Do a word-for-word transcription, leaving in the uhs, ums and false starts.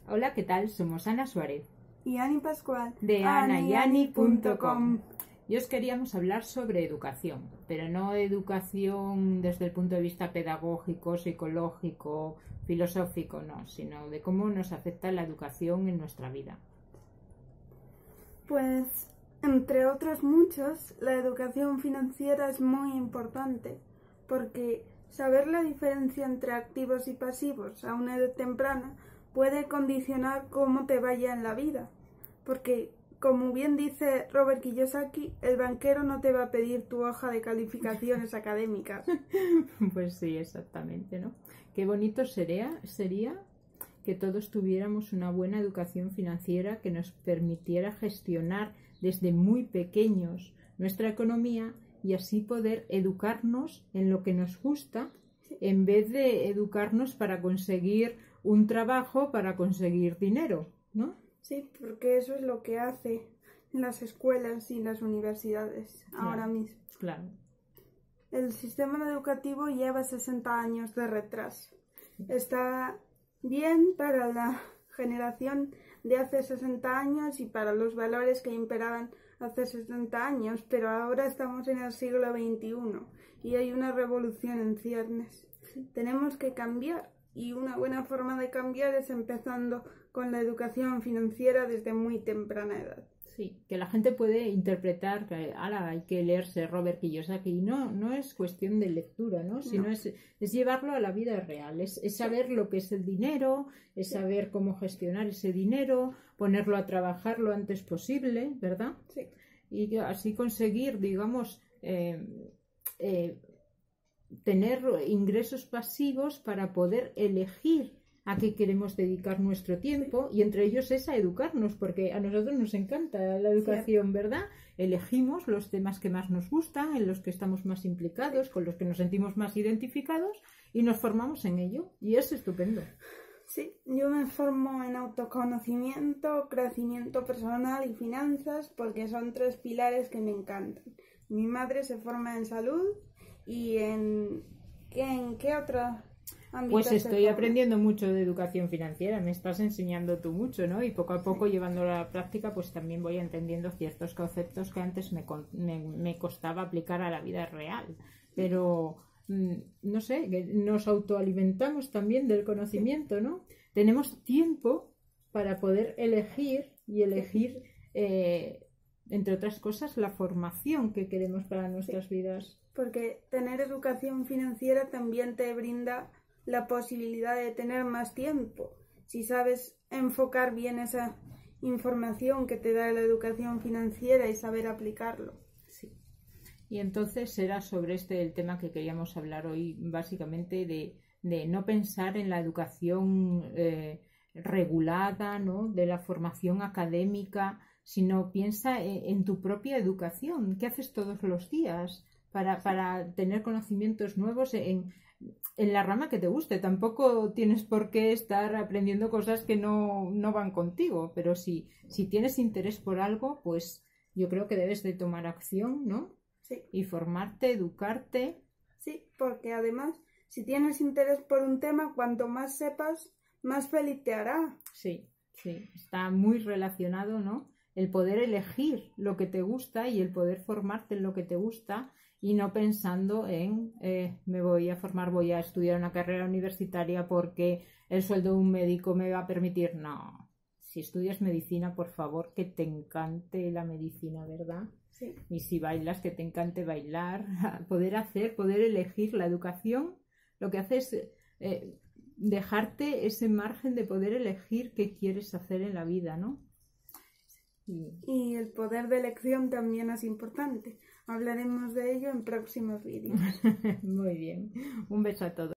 Hola, ¿qué tal? Somos Ana Suárez y Ani Pascual de ana y ani punto com. Y os queríamos hablar sobre educación, pero no educación desde el punto de vista pedagógico, psicológico, filosófico, no, sino de cómo nos afecta la educación en nuestra vida. Pues, entre otros muchos, la educación financiera es muy importante, porque saber la diferencia entre activos y pasivos a una edad temprana puede condicionar cómo te vaya en la vida, porque, como bien dice Robert Kiyosaki, el banquero no te va a pedir tu hoja de calificaciones académicas. Pues sí, exactamente, ¿no? Qué bonito sería, sería que todos tuviéramos una buena educación financiera que nos permitiera gestionar desde muy pequeños nuestra economía y así poder educarnos en lo que nos gusta en vez de educarnos para conseguir un trabajo, para conseguir dinero, ¿no? Sí, porque eso es lo que hace las escuelas y las universidades Claro, ahora mismo. Claro. El sistema educativo lleva sesenta años de retraso. Está bien para la generación de hace sesenta años y para los valores que imperaban hace sesenta años, pero ahora estamos en el siglo veintiuno y hay una revolución en ciernes. Tenemos que cambiar y una buena forma de cambiar es empezando con la educación financiera desde muy temprana edad. Sí, que la gente puede interpretar que ahora hay que leerse Robert Kiyosaki y no, no es cuestión de lectura, ¿no? Sino no. Es, es llevarlo a la vida real, es, es saber lo que es el dinero, es sí. saber cómo gestionar ese dinero, ponerlo a trabajar lo antes posible, ¿verdad? Sí. Y así conseguir, digamos, eh, eh, tener ingresos pasivos para poder elegir a qué queremos dedicar nuestro tiempo y entre ellos es a educarnos, porque a nosotros nos encanta la educación, sí. ¿verdad? Elegimos los temas que más nos gustan, en los que estamos más implicados, con los que nos sentimos más identificados y nos formamos en ello y es estupendo. Sí, yo me formo en autoconocimiento, crecimiento personal y finanzas porque son tres pilares que me encantan. Mi madre se forma en salud y en... ¿En qué otra? Pues estoy aprendiendo mucho de educación financiera, me estás enseñando tú mucho, ¿no? Y poco a poco, sí. llevándolo a la práctica, pues también voy entendiendo ciertos conceptos que antes me, me, me costaba aplicar a la vida real. Pero, no sé, nos autoalimentamos también del conocimiento, ¿no? Tenemos tiempo para poder elegir y elegir, eh, entre otras cosas, la formación que queremos para nuestras sí. vidas. Porque tener educación financiera también te brinda la posibilidad de tener más tiempo. Si sabes enfocar bien esa información que te da la educación financiera y saber aplicarlo. Sí. Y entonces era sobre este el tema que queríamos hablar hoy, básicamente de, de no pensar en la educación eh, regulada, ¿no? De la formación académica, sino piensa en, en tu propia educación. ¿Qué haces todos los días para, para tener conocimientos nuevos en en la rama que te guste? Tampoco tienes por qué estar aprendiendo cosas que no, no van contigo, pero si, si tienes interés por algo, pues yo creo que debes de tomar acción, ¿no? Sí. Y formarte, educarte. Sí, porque además, si tienes interés por un tema, cuanto más sepas, más feliz te hará. Sí, sí, está muy relacionado, ¿no? El poder elegir lo que te gusta y el poder formarte en lo que te gusta y no pensando en eh, me voy a formar, voy a estudiar una carrera universitaria porque el sueldo de un médico me va a permitir. No, si estudias medicina, por favor, que te encante la medicina, ¿verdad? Sí. Y si bailas, que te encante bailar, poder hacer, poder elegir la educación, lo que hace es eh, dejarte ese margen de poder elegir qué quieres hacer en la vida, ¿no? Y... y el poder de elección también es importante. Hablaremos de ello en próximos vídeos. Muy bien. Un beso a todos.